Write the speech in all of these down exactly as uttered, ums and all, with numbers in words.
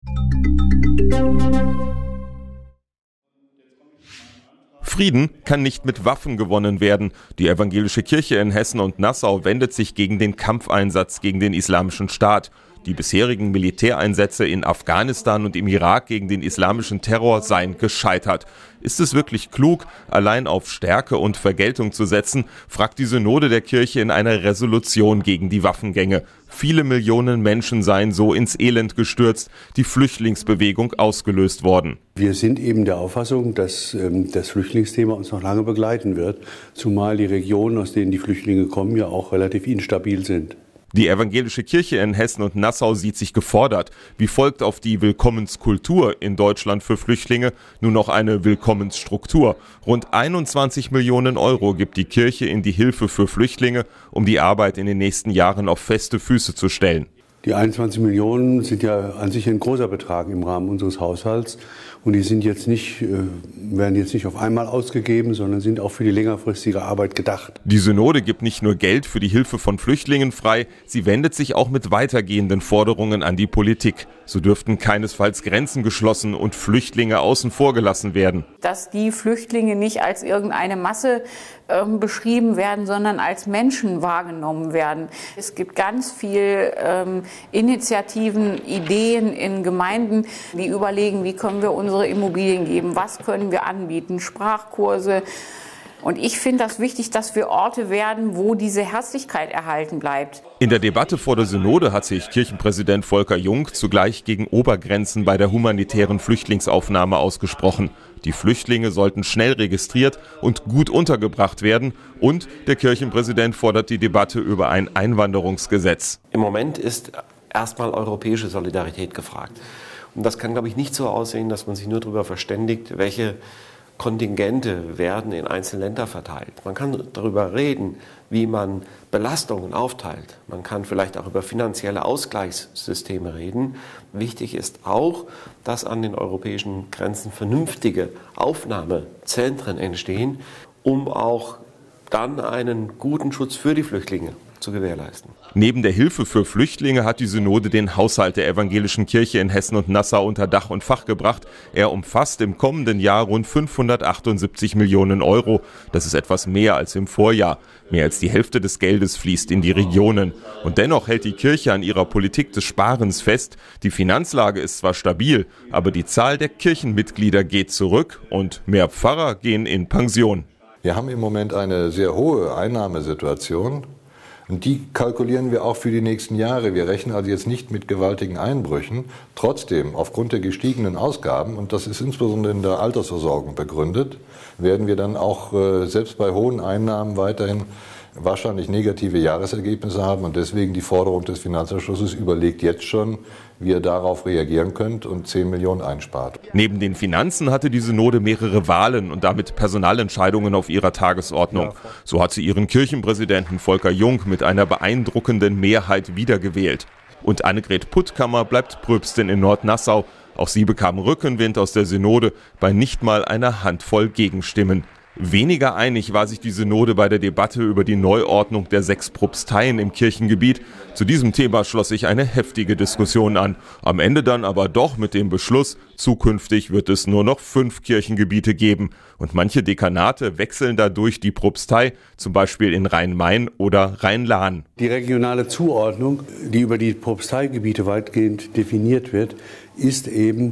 Frieden kann nicht mit Waffen gewonnen werden. Die evangelische Kirche in Hessen und Nassau wendet sich gegen den Kampfeinsatz gegen den Islamischen Staat. Die bisherigen Militäreinsätze in Afghanistan und im Irak gegen den islamischen Terror seien gescheitert. Ist es wirklich klug, allein auf Stärke und Vergeltung zu setzen, fragt die Synode der Kirche in einer Resolution gegen die Waffengänge. Viele Millionen Menschen seien so ins Elend gestürzt, die Flüchtlingsbewegung ausgelöst worden. Wir sind eben der Auffassung, dass ähm, das Flüchtlingsthema uns noch lange begleiten wird, zumal die Regionen, aus denen die Flüchtlinge kommen, ja auch relativ instabil sind. Die evangelische Kirche in Hessen und Nassau sieht sich gefordert. Wie folgt auf die Willkommenskultur in Deutschland für Flüchtlinge nun noch eine Willkommensstruktur? Rund einundzwanzig Millionen Euro gibt die Kirche in die Hilfe für Flüchtlinge, um die Arbeit in den nächsten Jahren auf feste Füße zu stellen. Die einundzwanzig Millionen sind ja an sich ein großer Betrag im Rahmen unseres Haushalts und die sind jetzt nicht, werden jetzt nicht auf einmal ausgegeben, sondern sind auch für die längerfristige Arbeit gedacht. Die Synode gibt nicht nur Geld für die Hilfe von Flüchtlingen frei, sie wendet sich auch mit weitergehenden Forderungen an die Politik. So dürften keinesfalls Grenzen geschlossen und Flüchtlinge außen vor gelassen werden. Dass die Flüchtlinge nicht als irgendeine Masse äh, beschrieben werden, sondern als Menschen wahrgenommen werden. Es gibt ganz viel ähm, Initiativen, Ideen in Gemeinden, die überlegen, wie können wir unsere Immobilien geben, was können wir anbieten, Sprachkurse. Und ich finde das wichtig, dass wir Orte werden, wo diese Herzlichkeit erhalten bleibt. In der Debatte vor der Synode hat sich Kirchenpräsident Volker Jung zugleich gegen Obergrenzen bei der humanitären Flüchtlingsaufnahme ausgesprochen. Die Flüchtlinge sollten schnell registriert und gut untergebracht werden. Und der Kirchenpräsident fordert die Debatte über ein Einwanderungsgesetz. Im Moment ist erstmal europäische Solidarität gefragt. Und das kann, glaube ich, nicht so aussehen, dass man sich nur darüber verständigt, welche Kontingente werden in einzelne Länder verteilt. Man kann darüber reden, wie man Belastungen aufteilt. Man kann vielleicht auch über finanzielle Ausgleichssysteme reden. Wichtig ist auch, dass an den europäischen Grenzen vernünftige Aufnahmezentren entstehen, um auch dann einen guten Schutz für die Flüchtlinge zu gewährleisten. Neben der Hilfe für Flüchtlinge hat die Synode den Haushalt der evangelischen Kirche in Hessen und Nassau unter Dach und Fach gebracht. Er umfasst im kommenden Jahr rund fünfhundertachtundsiebzig Millionen Euro. Das ist etwas mehr als im Vorjahr. Mehr als die Hälfte des Geldes fließt in die Regionen. Und dennoch hält die Kirche an ihrer Politik des Sparens fest. Die Finanzlage ist zwar stabil, aber die Zahl der Kirchenmitglieder geht zurück und mehr Pfarrer gehen in Pension. Wir haben im Moment eine sehr hohe Einnahmesituation. Und die kalkulieren wir auch für die nächsten Jahre. Wir rechnen also jetzt nicht mit gewaltigen Einbrüchen. Trotzdem, aufgrund der gestiegenen Ausgaben, und das ist insbesondere in der Altersversorgung begründet, werden wir dann auch äh, selbst bei hohen Einnahmen weiterhin wahrscheinlich negative Jahresergebnisse haben. Und deswegen die Forderung des Finanzausschusses: überlegt jetzt schon, wie ihr darauf reagieren könnt und zehn Millionen einspart. Neben den Finanzen hatte die Synode mehrere Wahlen und damit Personalentscheidungen auf ihrer Tagesordnung. So hat sie ihren Kirchenpräsidenten Volker Jung mit einer beeindruckenden Mehrheit wiedergewählt. Und Annegret Puttkammer bleibt Pröpstin in Nordnassau. Auch sie bekam Rückenwind aus der Synode bei nicht mal einer Handvoll Gegenstimmen. Weniger einig war sich die Synode bei der Debatte über die Neuordnung der sechs Propsteien im Kirchengebiet. Zu diesem Thema schloss sich eine heftige Diskussion an. Am Ende dann aber doch mit dem Beschluss, zukünftig wird es nur noch fünf Kirchengebiete geben. Und manche Dekanate wechseln dadurch die Propstei, zum Beispiel in Rhein-Main oder Rhein-Lahn. Die regionale Zuordnung, die über die Propsteigebiete weitgehend definiert wird, ist eben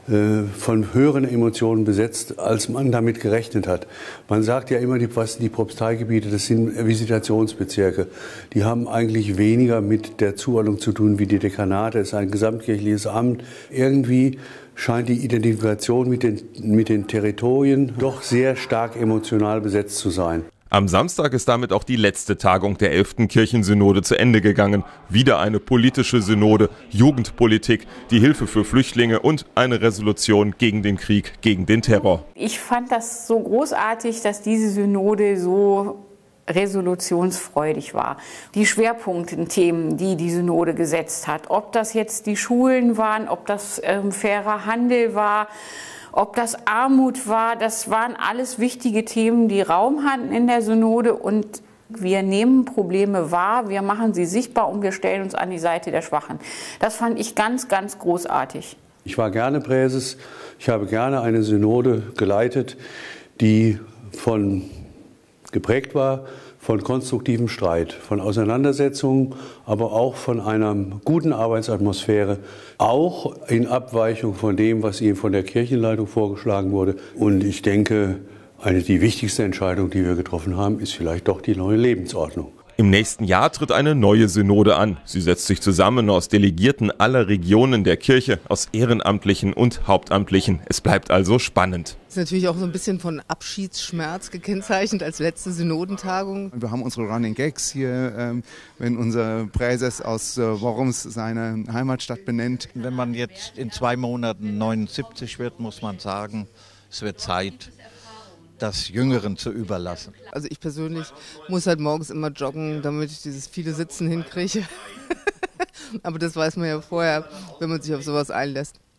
von höheren Emotionen besetzt, als man damit gerechnet hat. Man sagt ja immer, die, was die Propsteigebiete, das sind Visitationsbezirke. Die haben eigentlich weniger mit der Zuordnung zu tun wie die Dekanate. Es ist ein gesamtkirchliches Amt. Irgendwie scheint die Identifikation mit den, mit den Territorien doch sehr stark emotional besetzt zu sein. Am Samstag ist damit auch die letzte Tagung der elften Kirchensynode zu Ende gegangen. Wieder eine politische Synode, Jugendpolitik, die Hilfe für Flüchtlinge und eine Resolution gegen den Krieg, gegen den Terror. Ich fand das so großartig, dass diese Synode so resolutionsfreudig war. Die Schwerpunktthemen, die die Synode gesetzt hat, ob das jetzt die Schulen waren, ob das ähm, fairer Handel war, ob das Armut war, das waren alles wichtige Themen, die Raum hatten in der Synode, und wir nehmen Probleme wahr, wir machen sie sichtbar und wir stellen uns an die Seite der Schwachen. Das fand ich ganz, ganz großartig. Ich war gerne Präses, ich habe gerne eine Synode geleitet, die von geprägt war von konstruktivem Streit, von Auseinandersetzungen, aber auch von einer guten Arbeitsatmosphäre, auch in Abweichung von dem, was ihm von der Kirchenleitung vorgeschlagen wurde. Und ich denke, eine die wichtigste Entscheidung, die wir getroffen haben, ist vielleicht doch die neue Lebensordnung. Im nächsten Jahr tritt eine neue Synode an. Sie setzt sich zusammen aus Delegierten aller Regionen der Kirche, aus Ehrenamtlichen und Hauptamtlichen. Es bleibt also spannend. Das ist natürlich auch so ein bisschen von Abschiedsschmerz gekennzeichnet als letzte Synodentagung. Wir haben unsere Running Gags hier, wenn unser Präses aus Worms seine Heimatstadt benennt. Wenn man jetzt in zwei Monaten neunundsiebzig wird, muss man sagen, es wird Zeit, das Jüngeren zu überlassen. Also ich persönlich muss halt morgens immer joggen, damit ich dieses viele Sitzen hinkriege. Aber das weiß man ja vorher, wenn man sich auf sowas einlässt.